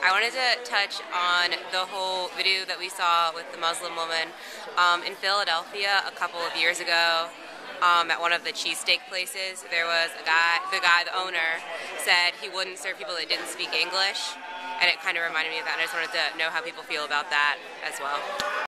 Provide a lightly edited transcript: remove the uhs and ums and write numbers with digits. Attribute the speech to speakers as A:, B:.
A: I wanted to touch on the whole video that we saw with the Muslim woman in Philadelphia a couple of years ago. At one of the cheesesteak places, there was the owner, said he wouldn't serve people that didn't speak English, and it kind of reminded me of that, and I just wanted to know how people feel about that as well.